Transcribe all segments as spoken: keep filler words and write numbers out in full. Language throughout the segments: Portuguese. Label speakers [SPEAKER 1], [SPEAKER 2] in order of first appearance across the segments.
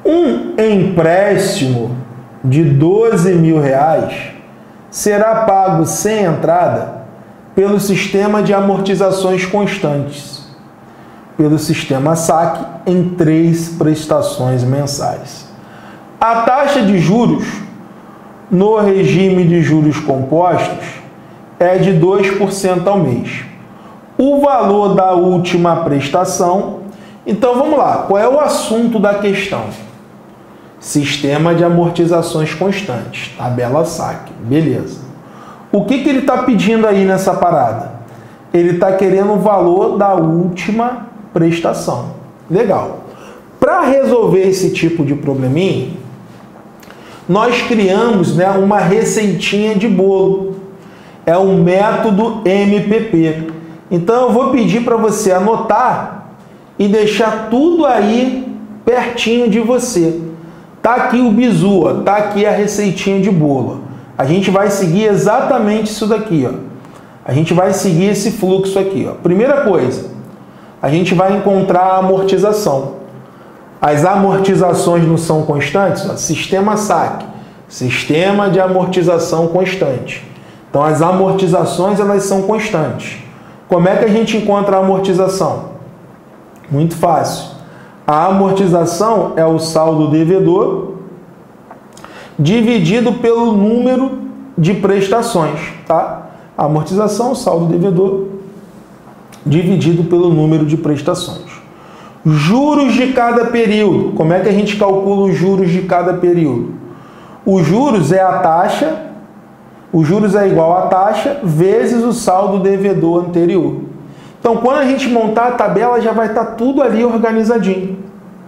[SPEAKER 1] Um empréstimo de doze mil reais será pago sem entrada pelo sistema de amortizações constantes, pelo sistema saque, em três prestações mensais. A taxa de juros no regime de juros compostos é de dois por cento ao mês. O valor da última prestação, então vamos lá, qual é o assunto da questão? Sistema de amortizações constantes, tabela saque, beleza. O que, que ele está pedindo aí nessa parada? Ele está querendo o valor da última prestação. Legal. Para resolver esse tipo de probleminha, nós criamos, né, uma receitinha de bolo. É o método M P P. Então eu vou pedir para você anotar e deixar tudo aí pertinho de você. Tá aqui o bizu, ó, tá aqui a receitinha de bolo. A gente vai seguir exatamente isso daqui, ó. A gente vai seguir esse fluxo aqui, ó. Primeira coisa, a gente vai encontrar a amortização. As amortizações não são constantes, ó. Sistema saque, sistema de amortização constante. Então as amortizações, elas são constantes. Como é que a gente encontra a amortização? Muito fácil. A amortização é o saldo devedor dividido pelo número de prestações, tá? A amortização, o saldo devedor dividido pelo número de prestações. Juros de cada período. Como é que a gente calcula os juros de cada período? Os juros é a taxa, os juros é igual a taxa vezes o saldo devedor anterior. Então, quando a gente montar a tabela, já vai estar tudo ali organizadinho.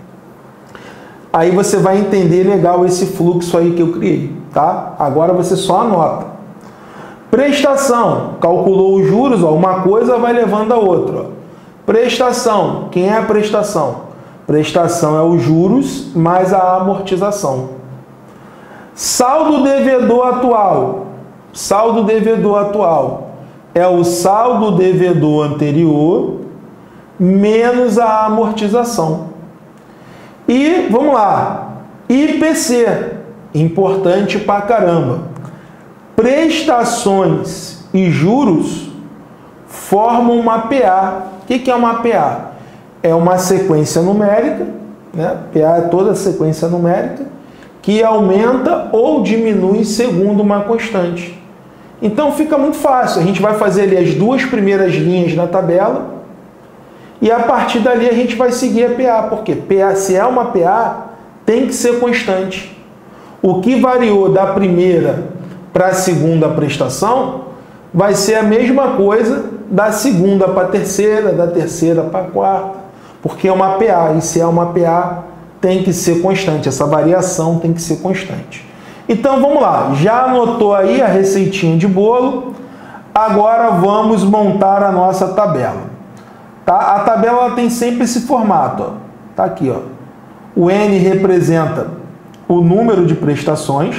[SPEAKER 1] Aí você vai entender legal esse fluxo aí que eu criei, tá? Agora você só anota. Prestação, calculou os juros, ó, uma coisa vai levando a outra. Ó. Prestação, quem é a prestação? Prestação é os juros mais a amortização. Saldo devedor atual. Saldo devedor atual é o saldo devedor anterior menos a amortização. E, vamos lá, I P C, importante pra caramba. Prestações e juros formam uma P A. O que é uma P A? É uma sequência numérica, né? P A é toda sequência numérica, que aumenta ou diminui segundo uma constante. Então fica muito fácil, a gente vai fazer ali as duas primeiras linhas na tabela e a partir dali a gente vai seguir a P A, porque P A, se é uma P A, tem que ser constante. O que variou da primeira para a segunda prestação vai ser a mesma coisa da segunda para a terceira, da terceira para a quarta, porque é uma P A, e se é uma P A, tem que ser constante, essa variação tem que ser constante. Então vamos lá, já anotou aí a receitinha de bolo, agora vamos montar a nossa tabela. Tá? A tabela ela tem sempre esse formato, ó. Tá aqui, ó. O N representa o número de prestações,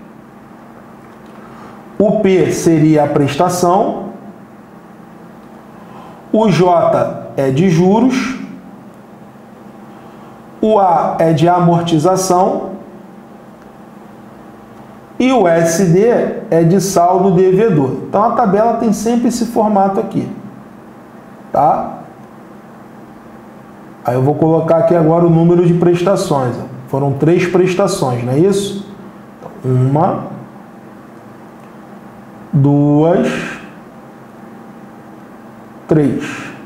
[SPEAKER 1] o P seria a prestação, o J é de juros, o A é de amortização e o S D é de saldo devedor. Então a tabela tem sempre esse formato aqui, tá? Aí eu vou colocar aqui agora o número de prestações. Foram três prestações, não é isso? Uma, duas, três.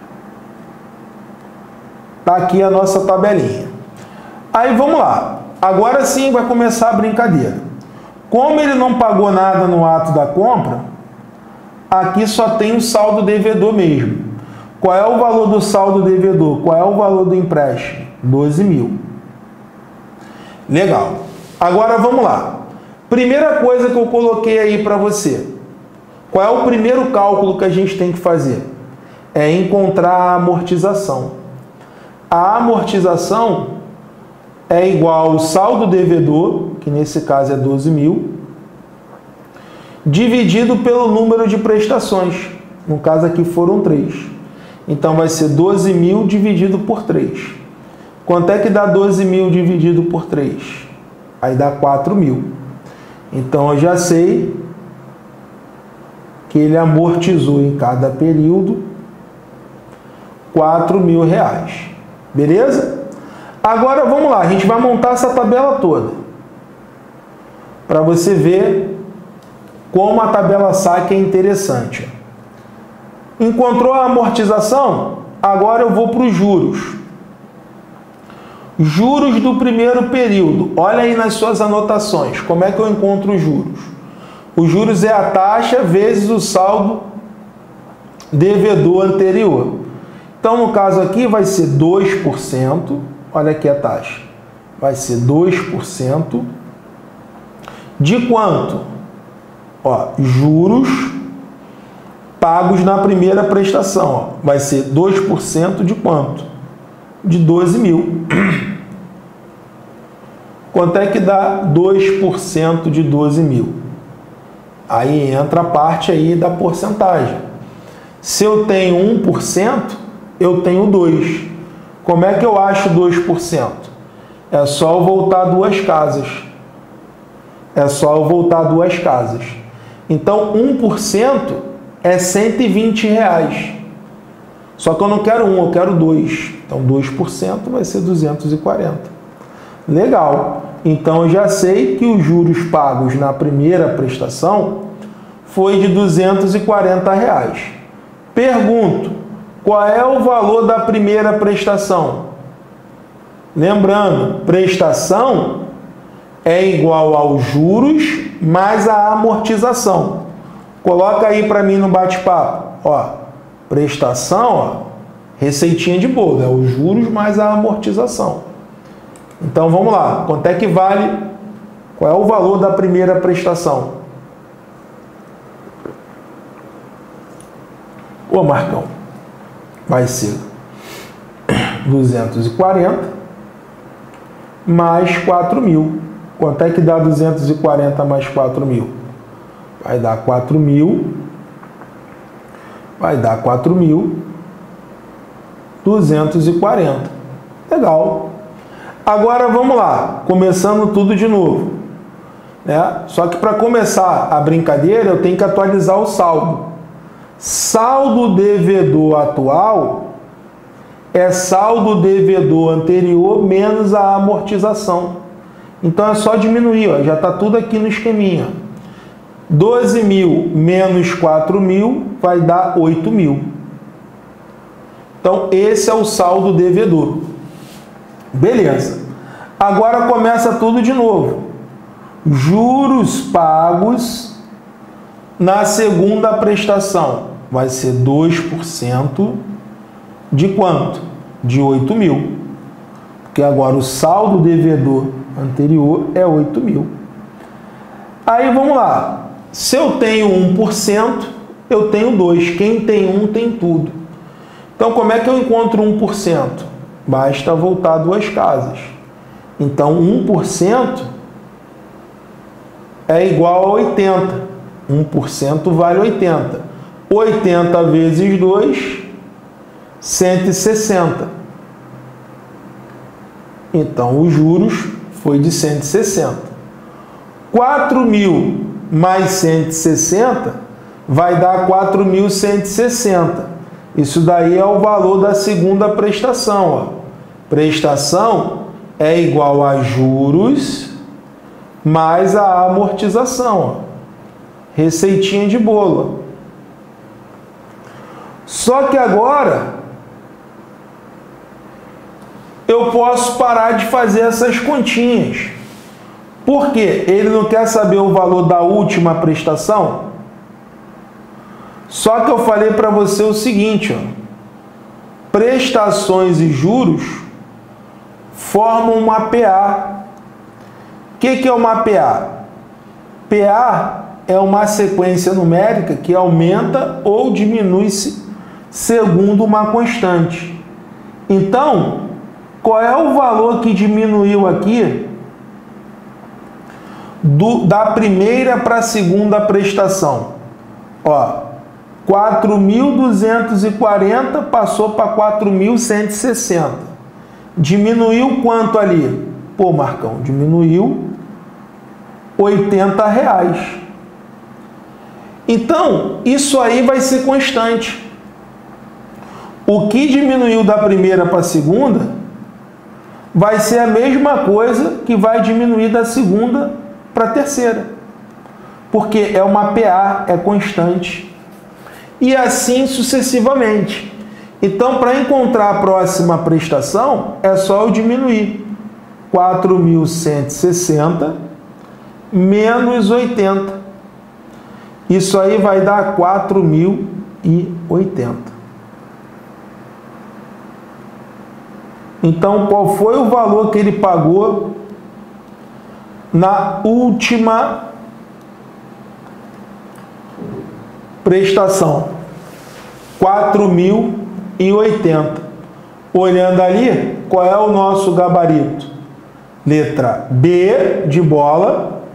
[SPEAKER 1] Tá aqui a nossa tabelinha. Aí vamos lá. Agora sim vai começar a brincadeira. Como ele não pagou nada no ato da compra, aqui só tem o saldo devedor mesmo. Qual é o valor do saldo devedor? Qual é o valor do empréstimo? doze mil. Legal. Agora vamos lá. Primeira coisa que eu coloquei aí para você. Qual é o primeiro cálculo que a gente tem que fazer? É encontrar a amortização. A amortização é igual ao saldo devedor, que nesse caso é doze mil, dividido pelo número de prestações. No caso aqui foram três. Então vai ser doze mil dividido por três. Quanto é que dá doze mil dividido por três? Aí dá quatro mil. Então eu já sei que ele amortizou em cada período quatro mil reais. Beleza? Agora vamos lá, a gente vai montar essa tabela toda para você ver como a tabela S A C é interessante. Encontrou a amortização? Agora eu vou para os juros. Juros do primeiro período. Olha aí nas suas anotações. Como é que eu encontro os juros? Os juros é a taxa vezes o saldo devedor anterior. Então, no caso aqui, vai ser dois por cento. Olha aqui a taxa. Vai ser dois por cento. De quanto? Ó, juros pagos na primeira prestação. Ó, vai ser dois por cento de quanto? De doze mil. Quanto é que dá dois por cento de doze mil? Aí entra a parte aí da porcentagem. Se eu tenho um por cento, eu tenho dois. Como é que eu acho dois por cento? É só eu voltar duas casas. É só eu voltar duas casas. Então, um por cento é cento e vinte reais. Só que eu não quero um, eu quero dois. Então, dois por cento vai ser duzentos e quarenta. Legal. Então, eu já sei que os juros pagos na primeira prestação foi de duzentos e quarenta reais. Pergunto, qual é o valor da primeira prestação? Lembrando, prestação é igual aos juros mais a amortização. Coloca aí para mim no bate-papo. Ó, prestação, ó, receitinha de bolo, é os juros mais a amortização. Então vamos lá, quanto é que vale? Qual é o valor da primeira prestação? Ô Marcão, vai ser duzentos e quarenta mais quatro mil. Quanto é que dá duzentos e quarenta mais quatro mil? Vai dar quatro mil. Vai dar quatro mil duzentos e quarenta. Legal. Agora vamos lá, começando tudo de novo. Né? Só que para começar a brincadeira, eu tenho que atualizar o saldo. Saldo devedor atual é saldo devedor anterior menos a amortização. Então é só diminuir, ó, já está tudo aqui no esqueminha. doze mil menos quatro mil vai dar oito mil. Então esse é o saldo devedor. Beleza. Agora começa tudo de novo. Juros pagos na segunda prestação vai ser dois por cento de quanto? De oito mil. Porque agora o saldo devedor anterior é oito mil. Aí vamos lá. Se eu tenho um por cento, eu tenho dois. Quem tem um tem tudo. Então como é que eu encontro um por cento? Basta voltar duas casas. Então um por cento é igual a oitenta. um por cento vale oitenta. oitenta vezes dois, cento e sessenta. Então, os juros foi de cento e sessenta. quatro mil mais cento e sessenta vai dar quatro mil cento e sessenta. Isso daí é o valor da segunda prestação. Ó. Prestação é igual a juros mais a amortização. Ó. Receitinha de bolo. Só que agora eu posso parar de fazer essas continhas. Por quê? Ele não quer saber o valor da última prestação? Só que eu falei para você o seguinte, ó, prestações e juros formam uma P A. O que, que é uma P A? P A é uma sequência numérica que aumenta ou diminui-se segundo uma constante. Então, qual é o valor que diminuiu aqui do, da primeira para a segunda prestação? Ó, quatro mil duzentos e quarenta passou para quatro mil cento e sessenta. Diminuiu quanto ali? Pô, Marcão, diminuiu oitenta reais. Então, isso aí vai ser constante. O que diminuiu da primeira para a segunda vai ser a mesma coisa que vai diminuir da segunda para a terceira. Porque é uma P A, é constante. E assim sucessivamente. Então, para encontrar a próxima prestação, é só eu diminuir quatro mil cento e sessenta menos oitenta. Isso aí vai dar quatro mil e oitenta. Então, qual foi o valor que ele pagou na última prestação? quatro mil e oitenta. Olhando ali, qual é o nosso gabarito? Letra B de bola,